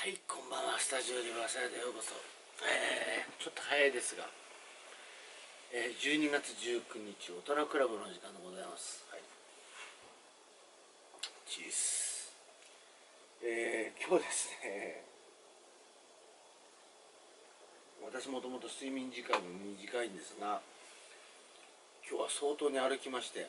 はい、こんばんは。スタジオリバーサイドへようこそ。ちょっと早いですが、12月19日、大人クラブの時間でございます。はい。チース。今日ですね、私もともと睡眠時間が短いんですが、今日は相当に歩きまして、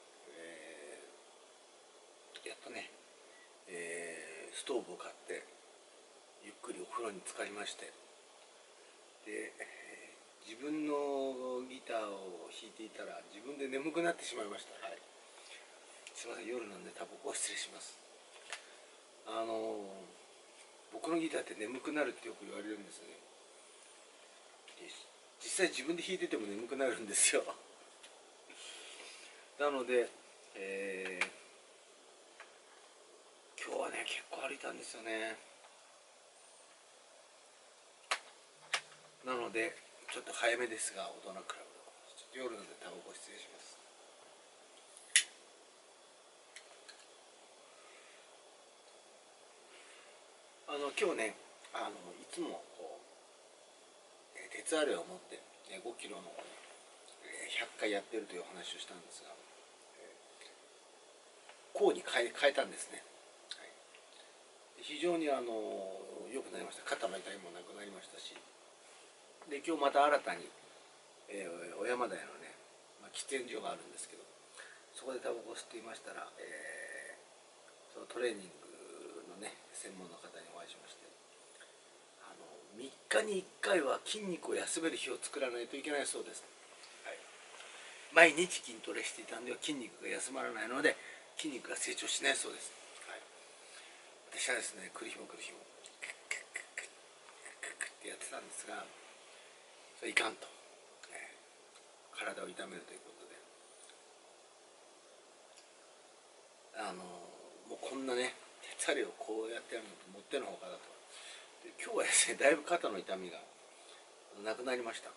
やっとね、ストーブを買って、ゆっくりお風呂に浸かりまして、で、自分のギターを弾いていたら自分で眠くなってしまいました。はい、すいません、夜なんでタバコを失礼します。僕のギターって眠くなるってよく言われるんですね。実際自分で弾いてても眠くなるんですよ。なので、今日はね結構歩いたんですよね。なのでちょっと早めですが、大人クラブ夜なんでタバコ失礼します。今日ね、いつもこう鉄アレイを持って5キロの100回やってるという話をしたんですが、こうに変えたんですね。はい、非常に良くなりました。肩の痛みもなくなりましたし、で今日また新たに、小山台のね、喫煙所があるんですけど、そこでタバコを吸っていましたら、そのトレーニングのね専門の方にお会いしまして、3日に1回は筋肉を休める日を作らないといけないそうです。はい、毎日筋トレしていたんでは筋肉が休まらないので筋肉が成長しないそうです。はい、私はですね、来る日も来る日もクックックックックックッってやってたんですが、それいかんと、体を痛めるということで、もうこんなね鉄アレイをこうやってやるのともってのほかだと。で今日はですね、だいぶ肩の痛みがなくなりました。や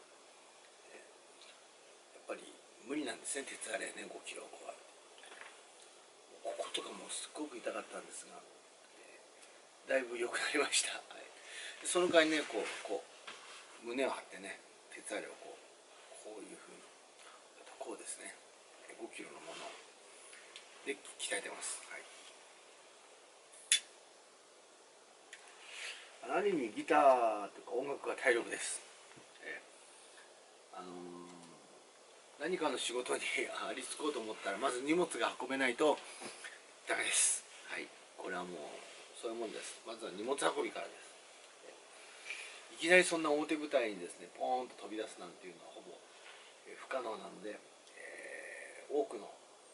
っぱり無理なんですね、鉄アレイね、5キロをこう。こことかもすっごく痛かったんですが、だいぶ良くなりました。はい、でその代わりね、こう胸を張ってね、鉄アレイをこういうふうに、あとこうですね、5キロのもので鍛えてます。はい、ある意味ギターとか音楽が体力です。何かの仕事にありつこうと思ったらまず荷物が運べないとダメです。はい、これはもうそういうもんです。まずは荷物運びからです。いきなりそんな表舞台にですねポーンと飛び出すなんていうのはほぼ不可能なので、多くの、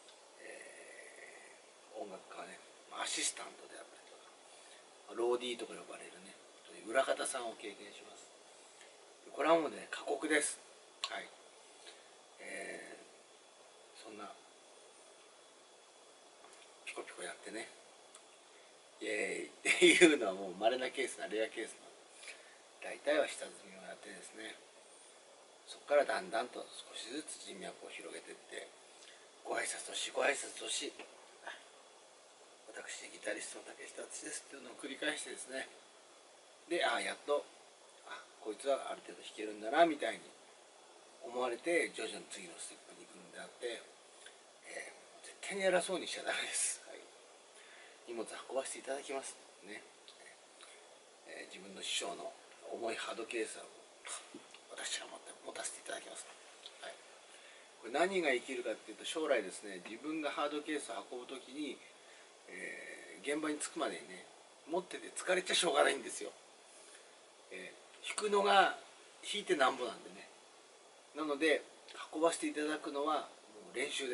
音楽家はねアシスタントであったりとかローディーとか呼ばれるね裏方さんを経験します。これはもうね過酷です。はい、そんなピコピコやってねイエーイっていうのはもう稀なケースなレアケースな、大体は下積みをやってですね、そこからだんだんと少しずつ人脈を広げていって、ご挨拶をしご挨拶をし、私ギタリストの竹下敦ですっていうのを繰り返してですね、でやっとこいつはある程度弾けるんだなみたいに思われて徐々に次のステップに行くんであって、絶対に偉そうにしちゃダメです。はい、荷物運ばせていただきますね。自分の師匠の重いハードケースを私が持たせていただきます。はい、これ何が生きるかっていうと、将来ですね、自分がハードケースを運ぶときに、現場に着くまでにね持ってて疲れちゃしょうがないんですよ。弾くのが弾いてなんぼなんでね。なので運ばせていただくのはもう練習です。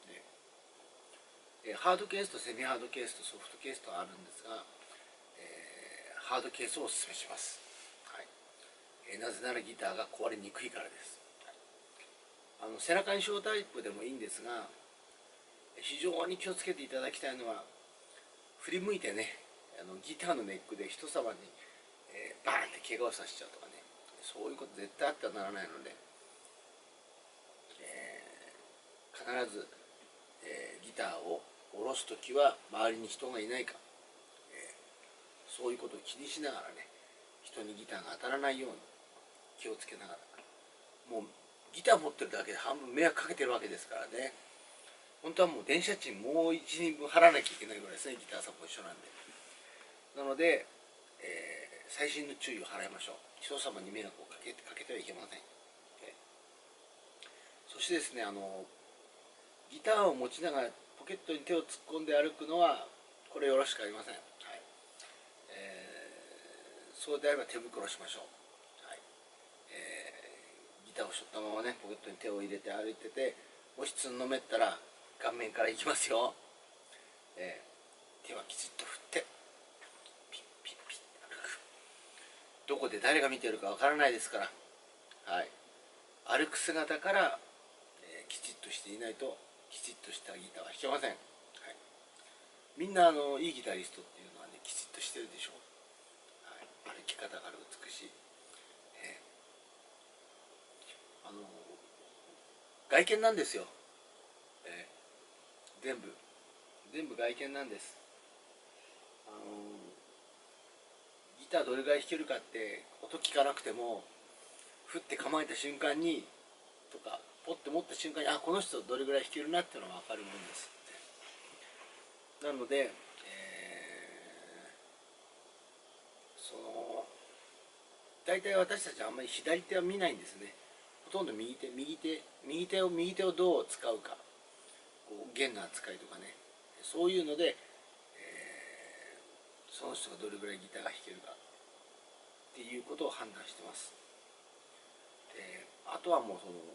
ハードケースとセミハードケースとソフトケースとあるんですが、ハードケースをおすすめします。はい、なぜならギターが壊れにくいからです。背中に小タイプでもいいんですが、非常に気をつけていただきたいのは、振り向いてねギターのネックで人様に、バーンって怪我をさせちゃうとかね、そういうこと絶対あってはならないので、必ず、ギターを下ろす時は周りに人がいないか、 そういうことを気にしながらね、人にギターが当たらないように気をつけながら、もうギター持ってるだけで半分迷惑かけてるわけですからね。本当はもう電車賃もう1人分払わなきゃいけないぐらいですね、ギターさんも一緒なんで。なので、細心の注意を払いましょう。人様に迷惑をかけてはいけません。そしてですね、ギターを持ちながらポケットに手を突っ込んで歩くのはこれよろしくありません。はい。そうであれば手袋しましょう。はい。ギターを背負ったままね、ポケットに手を入れて歩いてて、もしつんのめったら顔面からいきますよ。手はきちっと振ってピッピッピッ歩く。どこで誰が見てるかわからないですから、はい、歩く姿から、きちっとしていないときちっとしたギターは弾けません。はい、みんないいギタリストっていうのはね、きちっとしてるでしょう。はい、歩き方から美しい、外見なんですよ。全部外見なんです。ギターどれぐらい弾けるかって音聞かなくても、振って構えた瞬間にとかポッて持った瞬間に、あ、この人どれぐらい弾けるなっていうのが分かるもんですって。なので、大体私たちはあんまり左手は見ないんですね。ほとんど右手をどう使うか、こう弦の扱いとかね、そういうので、その人がどれぐらいギターが弾けるかっていうことを判断してます。あとはもう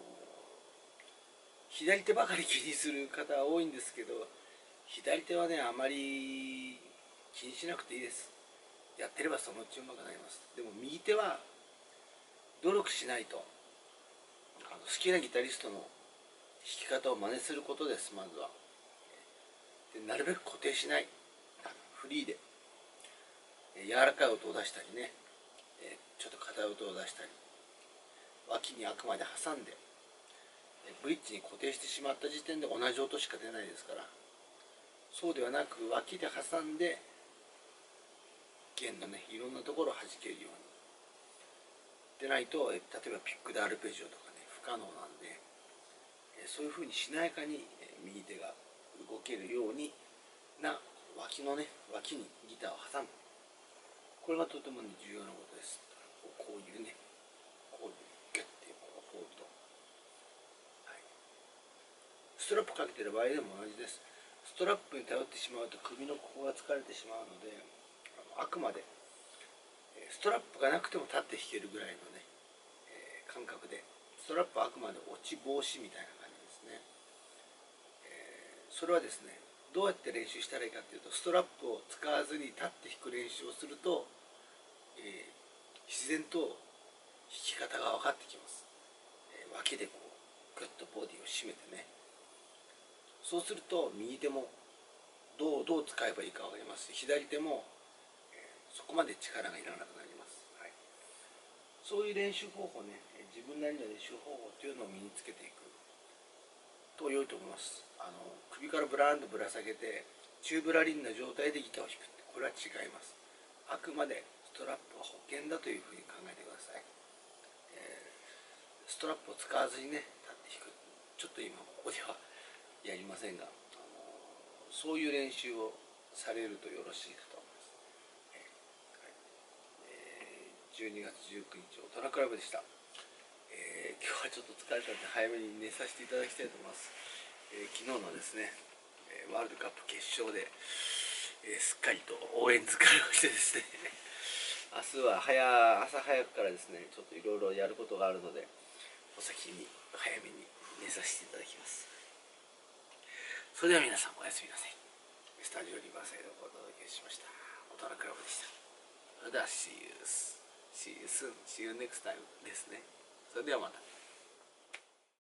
左手ばかり気にする方は多いんですけど、左手はね、あまり気にしなくていいです。やってればそのうちうまくなります。でも右手は努力しないと、好きなギタリストの弾き方を真似することです。まずはで、なるべく固定しない、フリーで柔らかい音を出したりね、ちょっと硬い音を出したり、脇にあくまで挟んでブリッジに固定してしまった時点で同じ音しか出ないですから、そうではなく脇で挟んで弦のね、いろんなところを弾けるようにでないと、例えばピックでアルペジオとかね、不可能なんで、そういうふうにしなやかに右手が動けるようにな脇にギターを挟む。これがとても、ね、重要なことです。こういうね、こういうギュッていうホールド、はい、ストラップかけてる場合でも同じです。ストラップに頼ってしまうと首のここが疲れてしまうので、あくまでストラップがなくても立って弾けるぐらいのね、感覚で、ストラップはあくまで落ち防止みたいな感じですね。それはですね、どうやって練習したらいいかっていうと、ストラップを使わずに立って弾く練習をすると、自然と弾き方が分かってきます。脇でこうグッとボディを締めてね、そうすると右手もどう使えばいいか分かりますし、左手も、そこまで力がいらなくなります。はい、そういう練習方法ね、自分なりの練習方法というのを身につけていくと良いと思います。首からブラーンとぶら下げてチューブラリンな状態でギターを弾くって、これは違います。あくまでストラップは保険だというふうに考えてください。ストラップを使わずにね、立って弾く、ちょっと今ここではやりませんが、そういう練習をされるとよろしいかと思います。12月19日大人クラブでした。今日はちょっと疲れたので早めに寝させていただきたいと思います。昨日のですね、ワールドカップ決勝で、すっかりと応援疲れをしてですね明日は朝早くからですね、ちょっといろいろやることがあるので、お先に早めに寝させていただきます。それでは皆さんおやすみなさい。スタジオリバーサイドをお届けしました。大人クラブでした。それでは See you soon. See you next time ですね。それではまた。